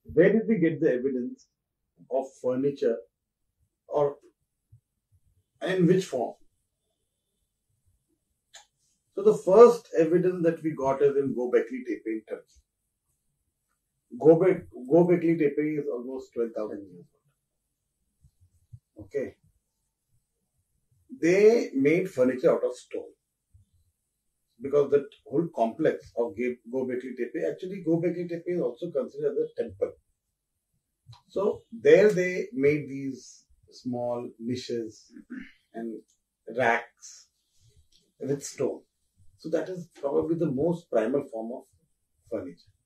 Where did we get the evidence of furniture, or in which form? So the first evidence that we got is in Göbekli Tepe in Turkey. Göbekli Tepe is almost 12,000 years old. Okay. They made furniture out of stone. Because that whole complex of Göbekli Tepe, actually Göbekli Tepe is also considered as a temple. So there they made these small niches and racks with stone. So that is probably the most primal form of furniture.